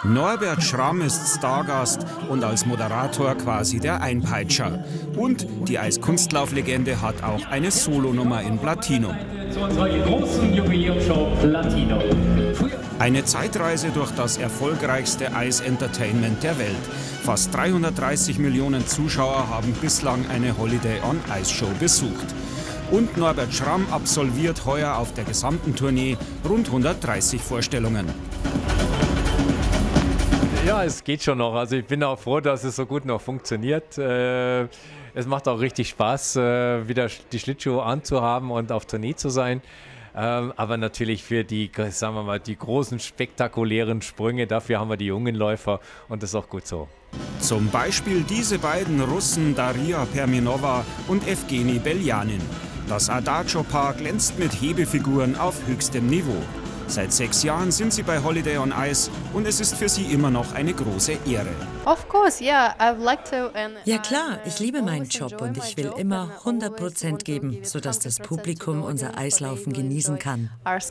Norbert Schramm ist Stargast und als Moderator quasi der Einpeitscher. Und die Eiskunstlauflegende hat auch eine Solonummer in Platinum. Zu unserer großen Jubiläumsshow Platinum. Eine Zeitreise durch das erfolgreichste Eisentertainment der Welt. Fast 330 Millionen Zuschauer haben bislang eine Holiday on Ice Show besucht. Und Norbert Schramm absolviert heuer auf der gesamten Tournee rund 130 Vorstellungen. Ja, es geht schon noch. Also ich bin auch froh, dass es so gut noch funktioniert. Es macht auch richtig Spaß, wieder die Schlittschuhe anzuhaben und auf Tournee zu sein. Aber natürlich für die, sagen wir mal, die großen spektakulären Sprünge, dafür haben wir die jungen Läufer und das ist auch gut so. Zum Beispiel diese beiden Russen Daria Perminova und Evgeni Beljanin. Das Adagio-Paar glänzt mit Hebefiguren auf höchstem Niveau. Seit 6 Jahren sind sie bei Holiday on Ice und es ist für sie immer noch eine große Ehre. Ja klar, ich liebe meinen Job und ich will immer 100% geben, sodass das Publikum unser Eislaufen genießen kann.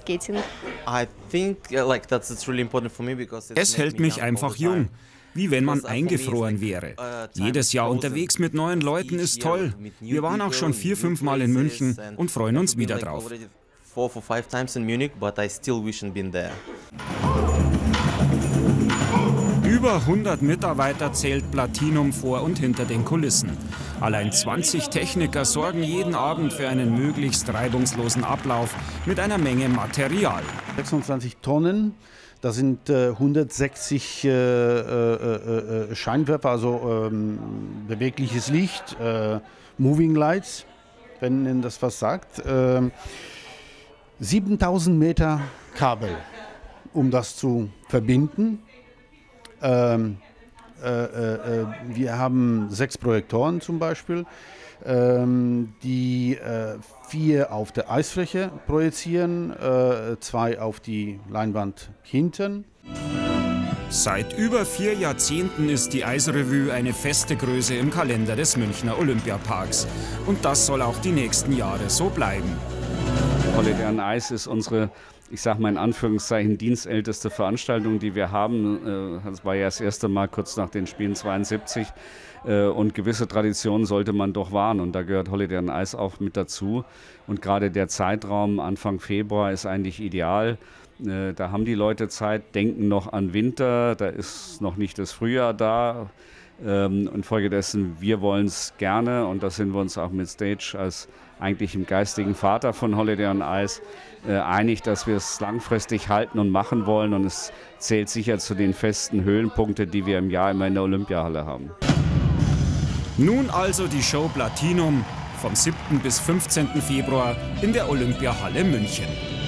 Es hält mich einfach jung, wie wenn man eingefroren wäre. Jedes Jahr unterwegs mit neuen Leuten ist toll. Wir waren auch schon 4-5 Mal in München und freuen uns wieder drauf. 4 or 5 times in Munich, but I still wish I'd been there. Über 100 Mitarbeiter zählt Platinum vor und hinter den Kulissen. Allein 20 Techniker sorgen jeden Abend für einen möglichst reibungslosen Ablauf mit einer Menge Material. 26 Tonnen, das sind 160 Scheinwerfer, also bewegliches Licht, Moving Lights, wenn Ihnen das was sagt. 7000 Meter Kabel, um das zu verbinden. Wir haben 6 Projektoren zum Beispiel, die 4 auf der Eisfläche projizieren, 2 auf die Leinwand hinten. Seit über 4 Jahrzehnten ist die Eisrevue eine feste Größe im Kalender des Münchner Olympiaparks. Und das soll auch die nächsten Jahre so bleiben. Holiday on Ice ist unsere, ich sage mal in Anführungszeichen, dienstälteste Veranstaltung, die wir haben. Das war ja das erste Mal kurz nach den Spielen 72. Und gewisse Traditionen sollte man doch wahren. Und da gehört Holiday on Ice auch mit dazu. Und gerade der Zeitraum Anfang Februar ist eigentlich ideal. Da haben die Leute Zeit, denken noch an Winter, da ist noch nicht das Frühjahr da. Infolgedessen, wir wollen es gerne und da sind wir uns auch mit Stage als eigentlich im geistigen Vater von Holiday on Ice einig, dass wir es langfristig halten und machen wollen und es zählt sicher zu den festen Höhenpunkten, die wir im Jahr immer in der Olympiahalle haben. Nun also die Show Platinum vom 7. bis 15. Februar in der Olympiahalle München.